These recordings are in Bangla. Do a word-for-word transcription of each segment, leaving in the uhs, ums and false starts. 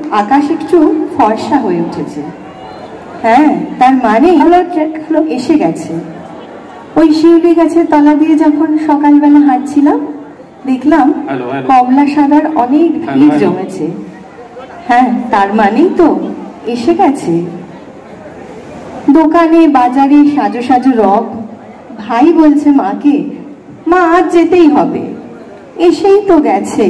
আকাশ একটু ফর্সা হয়ে উঠেছে। হ্যাঁ, তার মানে এসে গেছে। ওই শিউলি গাছের তলা দিয়ে যখন সকালবেলা হাঁটছিলাম, দেখলাম কমলা সাদার অনেক ভিড় জমেছে। হ্যাঁ, তার মানেই তো এসে গেছে। দোকানে বাজারে সাজো সাজো রব। ভাই বলছে মাকে, মা আজ যেতেই হবে, এসেই তো গেছে।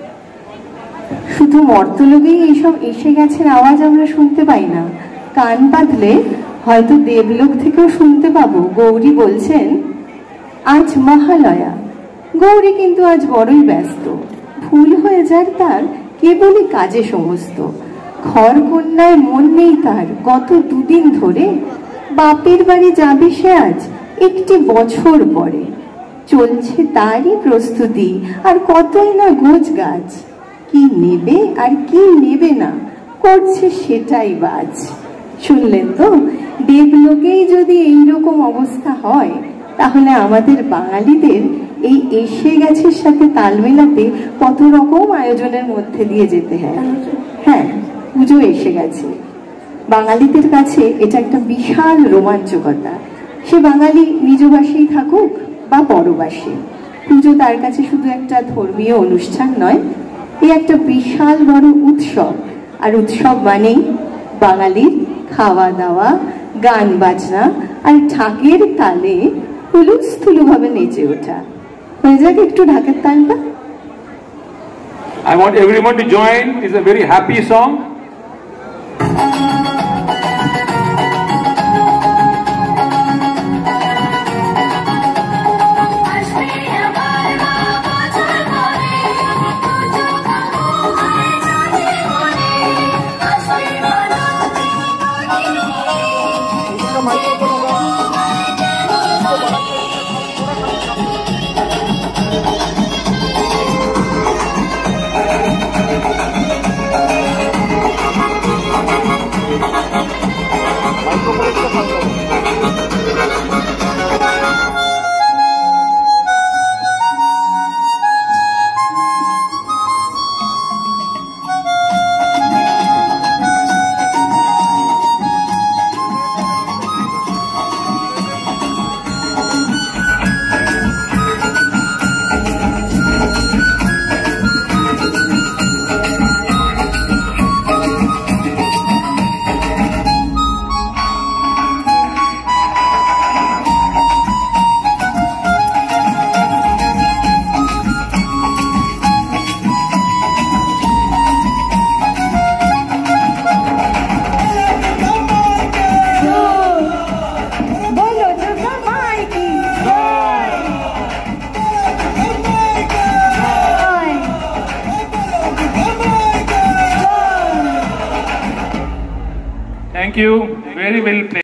শুধু মর্তলোকেই এইসব এসে গেছে আওয়াজ আমরা শুনতে পাই না, কান পাতলে হয়তো দেবলোক থেকেও শুনতে পাবো। গৌরী বলছেন আজ মহালয়া। গৌরী কিন্তু আজ বড়ই ব্যস্ত। ভুল হয়ে যার তার কেবলই কাজে সমস্ত। ঘর কন্যায় মন নেই তার গত দুদিন ধরে। বাপের বাড়ি যাবে সে আজ একটি বছর পরে। চলছে তারই প্রস্তুতি, আর কতই না গোছ গাছ। কি নেবে আর কি নেবে না করছে সেটাই বাজ। শুনলেন তো, দেবলোকেই যদি এইরকম অবস্থা হয়, তাহলে আমাদের বাঙালিদের এই এসে গেছে সাথে তাল মেলাতে কত রকম আয়োজনের মধ্যে দিয়ে যেতে হয়। হ্যাঁ, পুজো এসে গেছে। বাঙালিদের কাছে এটা একটা বিশাল রোমাঞ্চকতা। সে বাঙালি নিজবাসী থাকুক বা পরবাসী, পুজো তার কাছে শুধু একটা ধর্মীয় অনুষ্ঠান নয়, এই একটা বিশাল বড় উৎসব। আর উৎসব মানেই বাঙালির খাওয়া দাওয়া, গান বাজনা আর ঢাকের তালে হুলুস্থুলু ভাবে নেচে ওঠা। হয়ে যাক একটু ঢাকের তালটা। I want everyone to join. It's a very happy song. Thank you. Very well played.